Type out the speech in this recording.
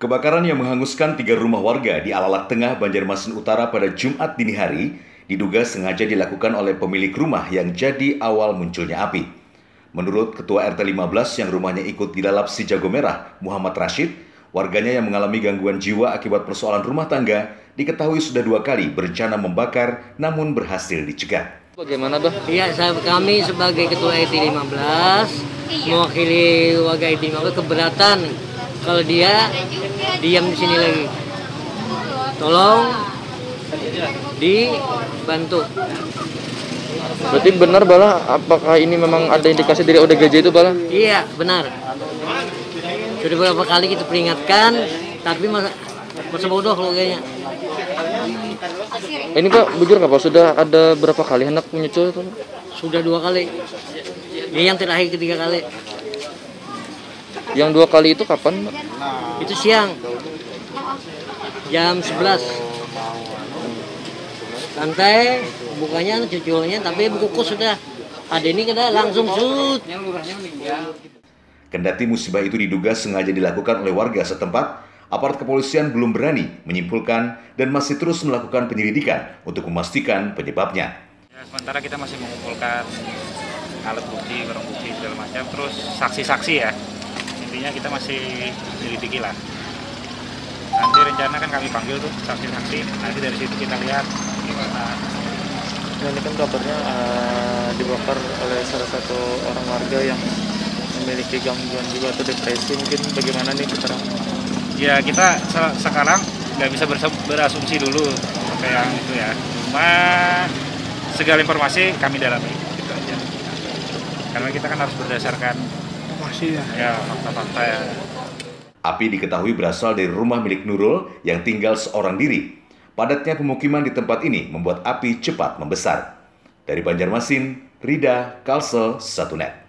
Kebakaran yang menghanguskan 3 rumah warga di Alalak Tengah, Banjarmasin Utara pada Jumat dini hari diduga sengaja dilakukan oleh pemilik rumah yang jadi awal munculnya api. Menurut Ketua RT 15 yang rumahnya ikut dilalap si Jago Merah, Muhammad Rashid, warganya yang mengalami gangguan jiwa akibat persoalan rumah tangga diketahui sudah 2 kali berencana membakar namun berhasil dicegah. Bagaimana, Bah? Iya, kami sebagai Ketua RT 15 mewakili warga RT 15 keberatan kalau dia diam di sini lagi. Tolong dibantu. Berarti benar, Bala? Apakah ini memang ada indikasi dari ODGJ itu, Bala? Iya, benar. Sudah beberapa kali kita peringatkan, tapi masa bodoh keluarganya. Ini Pak, bujur nggak Pak? Sudah ada berapa kali hendak menyusul itu? Sudah 2 kali. Ini yang terakhir ketiga kali. Yang 2 kali itu kapan, Pak? Itu siang. Jam 11. Santai, bukanya cuculnya, tapi bungkus sudah. Ada ini kena langsung shoot. Kendati musibah itu diduga sengaja dilakukan oleh warga setempat, aparat kepolisian belum berani menyimpulkan dan masih terus melakukan penyelidikan untuk memastikan penyebabnya. Ya, sementara kita masih mengumpulkan alat bukti, barang bukti segala macam, terus saksi-saksi ya. Intinya kita masih menyelidiki lah. Nanti rencana kan kami panggil tuh saksi-saksi, nanti dari situ kita lihat gimana. Nah, ini kan kabarnya dibakar oleh salah satu orang warga yang memiliki gangguan jiwa atau depresi. Mungkin bagaimana nih keterangan? Ya kita sekarang nggak bisa berasumsi dulu sampai yang itu ya. Cuma segala informasi kami dalami gitu aja. Karena kita kan harus berdasarkan fakta-fakta ya. Api diketahui berasal dari rumah milik Nurul yang tinggal seorang diri. Padatnya pemukiman di tempat ini membuat api cepat membesar. Dari Banjarmasin, Rida, Kalsel, 1net.